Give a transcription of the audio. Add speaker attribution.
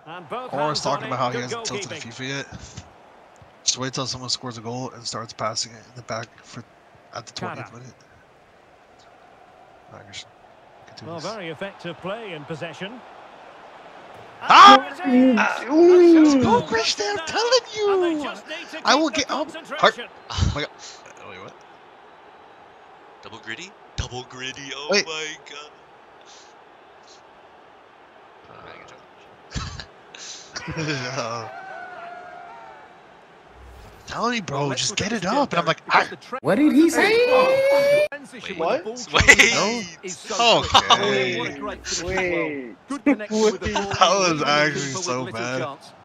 Speaker 1: Or was talking about how he hasn't tilted the FIFA yet. Just wait till someone scores a goal and starts passing it in the back at the 20th minute.
Speaker 2: Well, very effective play in possession.
Speaker 1: Let's go, Christian! I'm telling you! I will get up. Oh my god. Wait, what?
Speaker 3: Double Griddy? Double Griddy, oh
Speaker 1: Wait.
Speaker 3: my god.
Speaker 1: Telling you, bro, just get it up. And I'm like,
Speaker 4: what did he say?
Speaker 3: What?
Speaker 1: Wait. Okay.
Speaker 4: Wait.
Speaker 1: That was actually so bad.